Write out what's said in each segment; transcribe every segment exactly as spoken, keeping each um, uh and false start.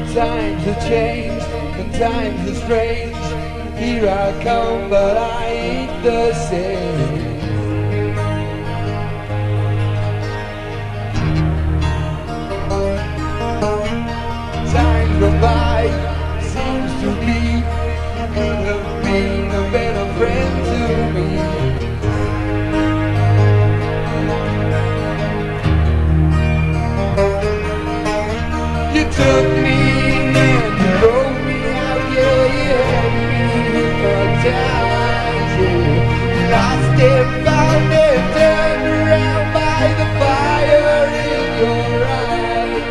Times have changed and times are strange. Here I come, but I ain't the same. Time go by, seems to me you could have been a better friend to me. You took me in and you wrote me out, yeah, you had me hypnotized, yeah. Lost it, found it, turned around by the fire in your eyes.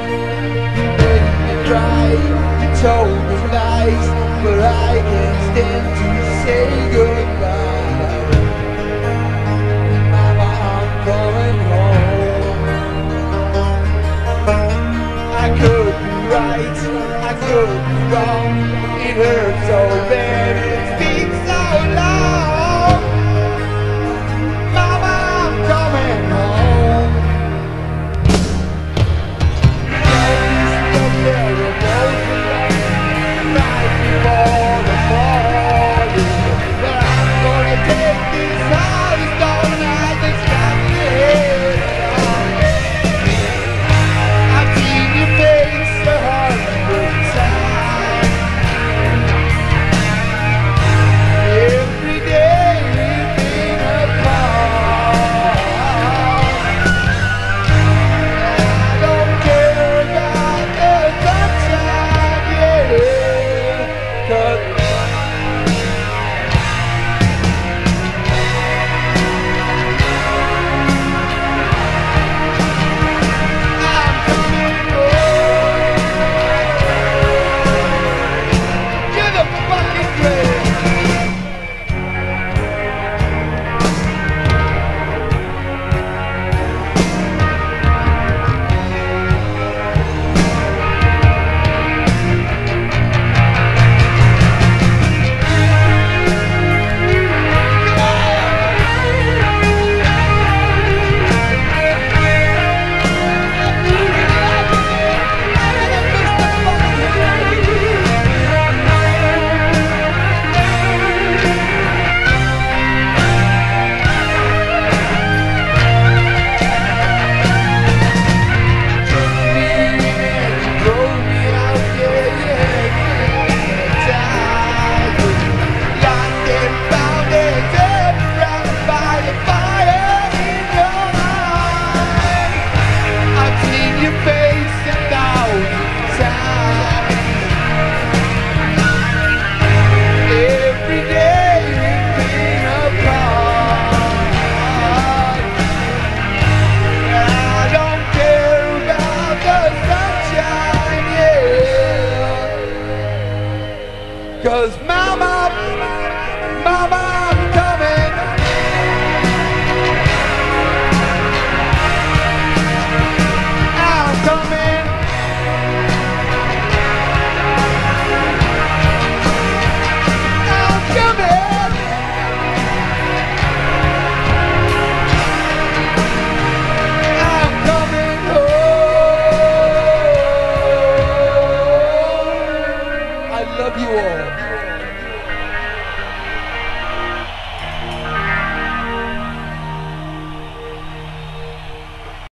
You told me lies, but I can't stand to say goodbye. Mama, I'm coming home. I could be right, I could be wrong. It hurts so bad, it's been so long. Mama, I'm coming home. Cause mama, mama, I'm coming. I'm coming. I'm coming. I'm coming home. I love you all.